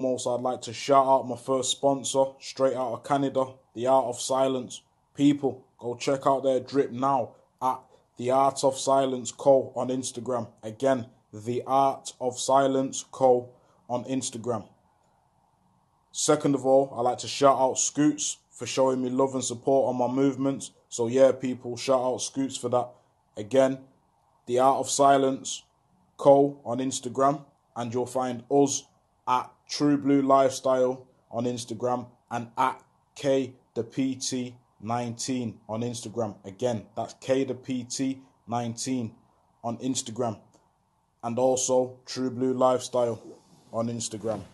Also, I'd like to shout out my first sponsor, straight out of Canada, The Art of Silence. People, go check out their drip now at The Art of Silence Co. on Instagram. Again, The Art of Silence Co. on Instagram. Second of all, I'd like to shout out Scoots for showing me love and support on my movements. So yeah, people, shout out Scoots for that. Again, The Art of Silence Co. on Instagram. And you'll find us at True Blue Lifestyle on Instagram and at K the PT 19 on Instagram. Again, that's K the PT 19 on Instagram. And also True Blue Lifestyle on Instagram.